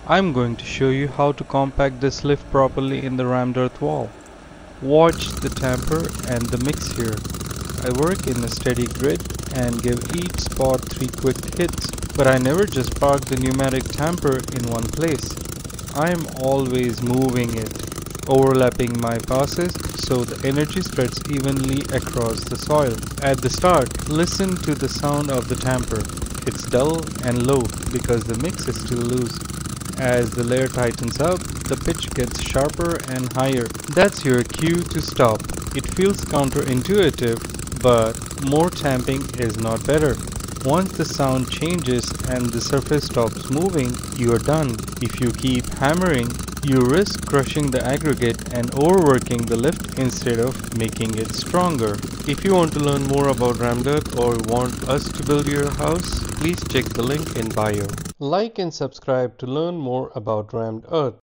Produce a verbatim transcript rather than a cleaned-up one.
I'm going to show you how to compact this lift properly in the rammed earth wall. Watch the tamper and the mix here. I work in a steady grid and give each spot three quick hits, but I never just park the pneumatic tamper in one place. I am always moving it, overlapping my passes so the energy spreads evenly across the soil. At the start, listen to the sound of the tamper. It's dull and low because the mix is still loose. As the layer tightens up, the pitch gets sharper and higher. That's your cue to stop. It feels counterintuitive, but more tamping is not better. Once the sound changes and the surface stops moving, you are done. If you keep hammering, you risk crushing the aggregate and overworking the lift instead of making it stronger. If you want to learn more about rammed earth or want us to build your house, please check the link in bio. Like and subscribe to learn more about rammed earth.